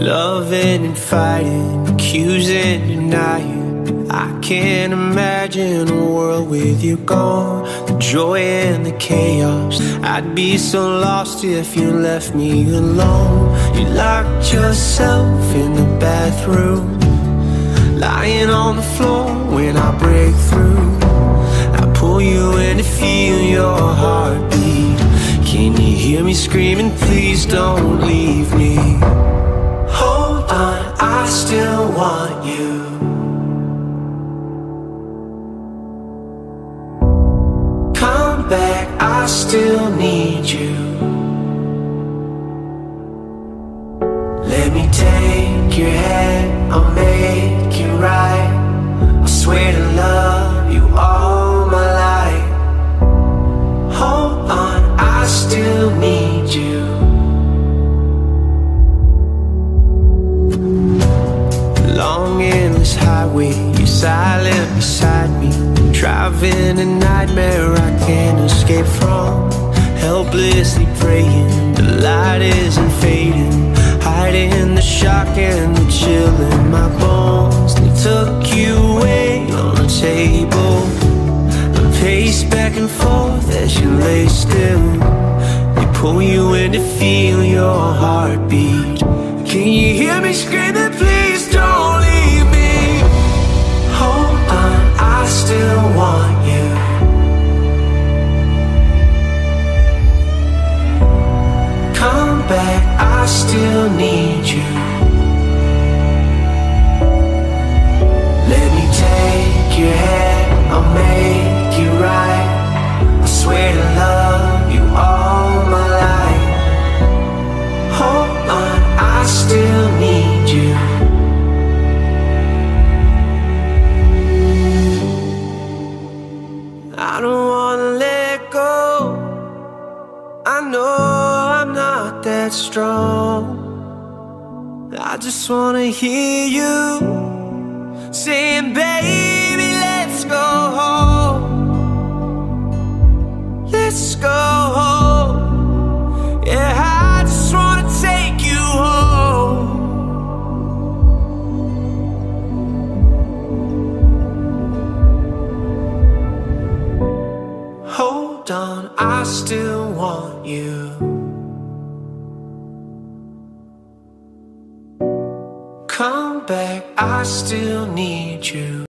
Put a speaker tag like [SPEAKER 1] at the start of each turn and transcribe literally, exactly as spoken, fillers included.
[SPEAKER 1] Loving and fighting, accusing, denying. I can't imagine a world with you gone. The joy and the chaos, I'd be so lost if you left me alone. You locked yourself in the bathroom, lying on the floor when I break through. I pull you in to feel your heartbeat. Can you hear me screaming, please don't leave me? Hold on, I still want you. Come back, I still need you. Let me take your hand, I'll make it right. I swear to love you all my life. Hold on, I still need you. Long endless highway, you're silent beside me. Driving a nightmare I can't escape from. Helplessly praying, the light isn't fading. Hiding the shock and the chill in my bones. They took you away on the table. I pace back and forth as you lay still. They pull you in to feel your heartbeat. Can you hear me screaming, please don't leave me? Hold on, I still want you. Come back, I still need you. Let me take your hand, I'll make it right. I swear to love you all my life. Hold on, I still need you. I don't wanna let go. I know I'm not that strong. I just wanna hear you saying, baby, let's go home. Let's go home. Yeah, I just wanna take you home. Hold on, I still want you. Come back, I still need you.